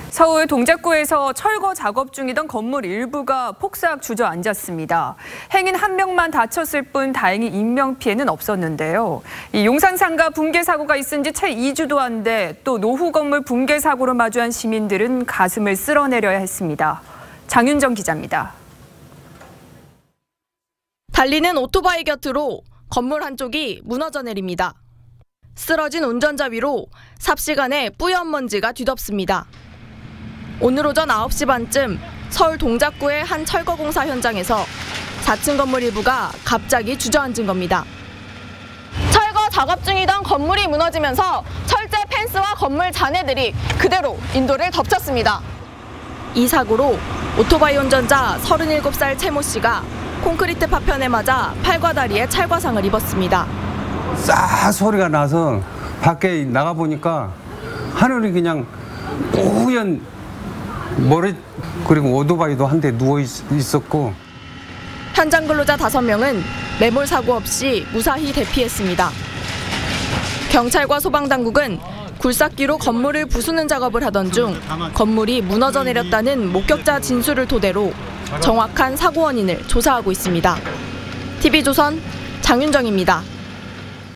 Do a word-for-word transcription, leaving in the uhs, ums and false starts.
서울 동작구에서 철거 작업 중이던 건물 일부가 폭삭 주저앉았습니다. 행인 한 명만 다쳤을 뿐 다행히 인명피해는 없었는데요. 이 용산상가 붕괴 사고가 있은 지 채 이 주도 안 돼 또 노후 건물 붕괴 사고로 마주한 시민들은 가슴을 쓸어내려야 했습니다. 장윤정 기자입니다. 달리는 오토바이 곁으로 건물 한쪽이 무너져 내립니다. 쓰러진 운전자 위로 삽시간에 뿌연 먼지가 뒤덮습니다. 오늘 오전 아홉 시 반쯤 서울 동작구의 한 철거공사 현장에서 사 층 건물 일부가 갑자기 주저앉은 겁니다. 철거 작업 중이던 건물이 무너지면서 철제 펜스와 건물 잔해들이 그대로 인도를 덮쳤습니다. 이 사고로 오토바이 운전자 서른일곱 살 최 모 씨가 콘크리트 파편에 맞아 팔과 다리에 찰과상을 입었습니다. 싸 소리가 나서 밖에 나가보니까 하늘이 그냥 뿌연 머리 그리고 오토바이도 한 대 누워 있었고. 현장 근로자 다섯 명은 매몰 사고 없이 무사히 대피했습니다. 경찰과 소방당국은 굴삭기로 건물을 부수는 작업을 하던 중 건물이 무너져 내렸다는 목격자 진술을 토대로 정확한 사고 원인을 조사하고 있습니다. 티비조선 장윤정입니다.